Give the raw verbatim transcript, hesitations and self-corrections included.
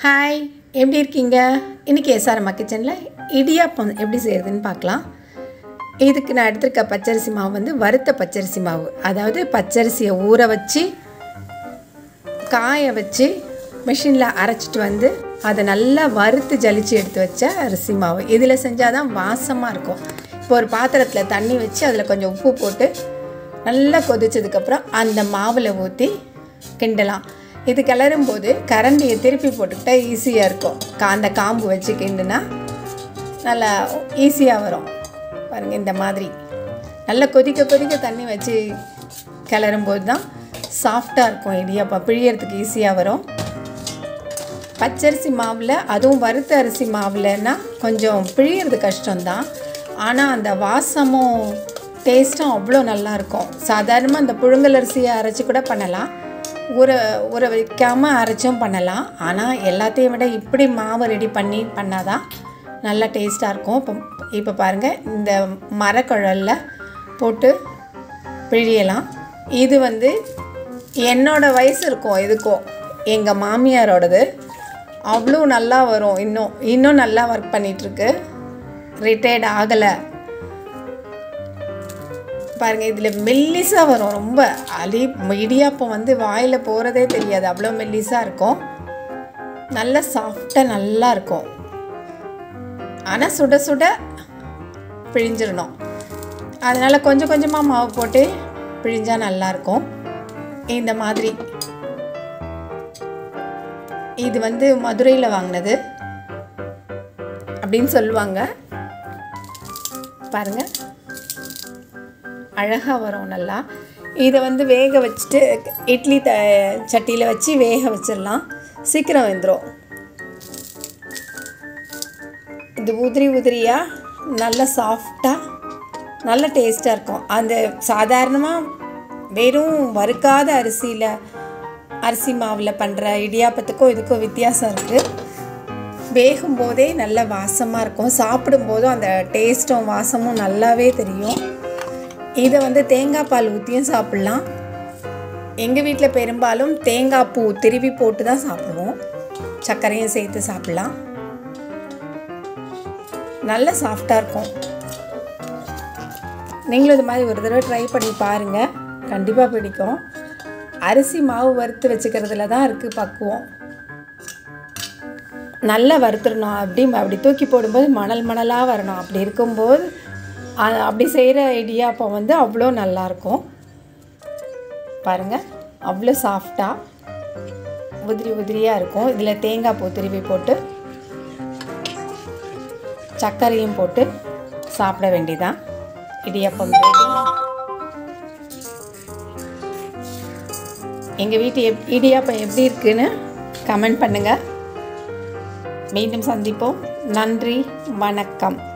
Hi, எப்படி இருக்கீங்க? இன்றைக்கி எஸ்ஆர்எம்மா கிச்சனில் இடியாப்பம் எப்படி செய்கிறதுன்னு பார்க்கலாம். இதுக்கு நான் எடுத்துருக்க பச்சரிசி மாவு வந்து வறுத்த பச்சரிசி மாவு. அதாவது பச்சரிசியை ஊற வச்சு காய வச்சு மிஷினில் அரைச்சிட்டு வந்து அதை நல்லா வறுத்து ஜலிச்சு எடுத்து வச்ச அரிசி மாவு. இதில் செஞ்சால் தான் வாசமாக இருக்கும். இப்போ ஒரு பாத்திரத்தில் தண்ணி வச்சு அதில் கொஞ்சம் உப்பு போட்டு நல்லா கொதிச்சதுக்கப்புறம் அந்த மாவில் ஊற்றி கிண்டலாம். இது கிளறும் போது கரண்டியை திருப்பி போட்டுக்கிட்டால் ஈஸியாக இருக்கும். அந்த காம்பு வச்சு கிண்டுனா நல்லா ஈஸியாக வரும். பாருங்கள், இந்த மாதிரி நல்லா கொதிக்க கொதிக்க தண்ணி வச்சு கிளறும்போது தான் சாஃப்டாக இருக்கும். இடியாப்பம் பிழியறதுக்கு ஈஸியாக வரும். பச்சரிசி மாவில், அதுவும் வறுத்த அரிசி மாவுலன்னா கொஞ்சம் பிழியறது கஷ்டம்தான். ஆனால் அந்த வாசமும் டேஸ்ட்டும் அவ்வளோ நல்லாயிருக்கும். சாதாரணமாக அந்த புழுங்கல் அரிசியை அரைச்சி கூட பண்ணலாம், ஊற ஊற வைக்காமல் அரைச்சும் பண்ணலாம். ஆனால் எல்லாத்தையும் விட இப்படி மாவு ரெடி பண்ணி பண்ணால் தான் நல்லா டேஸ்ட்டாக இருக்கும். இப்போ இப்போ பாருங்கள், இந்த மரக்குழலில் போட்டு பிழியலாம். இது வந்து என்னோடய வயசு இருக்கும் இதுக்கும் எங்கள் மாமியாரோடது. அவ்வளோ நல்லா வரும். இன்னும் இன்னும் நல்லா ஒர்க் பண்ணிகிட்ருக்கு, ரிட்டையர்ட் ஆகலை. பாருங்கள், இதில் மெல்லிசாக வரும். ரொம்ப அலி இடியாப்பம் வந்து வாயில் போகிறதே தெரியாது, அவ்வளோ மெல்லிசாக இருக்கும். நல்ல சாஃப்டாக நல்லா இருக்கும். ஆனால் சுட சுட பிழிஞ்சிடணும். அதனால் கொஞ்சம் கொஞ்சமாக மாவு போட்டு பிழிஞ்சால் நல்லாயிருக்கும். இந்த மாதிரி இது வந்து மதுரையில் வாங்கினது அப்படின்னு சொல்லுவாங்க. பாருங்கள், அழகாக வரும் நல்லா. இதை வந்து வேக வச்சுட்டு இட்லி த சட்டியில் வச்சு வேக வச்சிடலாம், சீக்கிரம் வெந்துடும். இது உதிரி உதிரியாக நல்ல சாஃப்டாக நல்ல டேஸ்ட்டாக இருக்கும். அந்த சாதாரணமாக வெறும் வறுக்காத அரிசியில் அரிசி மாவில் பண்ணுற இடியாப்பத்துக்கும் இதுக்கும் வித்தியாசம் இருக்குது. வேகும்போதே நல்ல வாசமாக இருக்கும். சாப்பிடும்போதும் அந்த டேஸ்ட்டும் வாசமும் நல்லாவே தெரியும். இதை வந்து தேங்காய் பால் ஊற்றியும் சாப்பிட்லாம். எங்கள் வீட்டில் பெரும்பாலும் தேங்காய் பூ திருவி போட்டு தான் சாப்பிடுவோம். சர்க்கரையும் சேர்த்து சாப்பிட்லாம். நல்ல சாஃப்டாக இருக்கும். நீங்களும் இது மாதிரி ஒரு தடவை ட்ரை பண்ணி பாருங்கள், கண்டிப்பாக பிடிக்கும். அரிசி மாவு வறுத்து வச்சுக்கிறதுல தான் இருக்குது பக்குவம். நல்லா வறுத்துடணும். அப்படி அப்படி தூக்கி போடும்போது மணல் மணலாக வரணும். அப்படி இருக்கும்போது அப்படி செய்கிற இடியாப்பம் வந்து அவ்வளோ நல்லாயிருக்கும். பாருங்கள், அவ்வளோ சாஃப்டாக உதிரி உதிரியாக இருக்கும். இதில் தேங்காய் பூ திருவி போட்டு சர்க்கரையும் போட்டு சாப்பிட வேண்டியதான். இடியாப்பம் ரெடி. எங்கள் வீட்டு எப் இடியாப்பம் எப்படி இருக்குன்னு கமெண்ட் பண்ணுங்கள். மீண்டும் சந்திப்போம். நன்றி, வணக்கம்.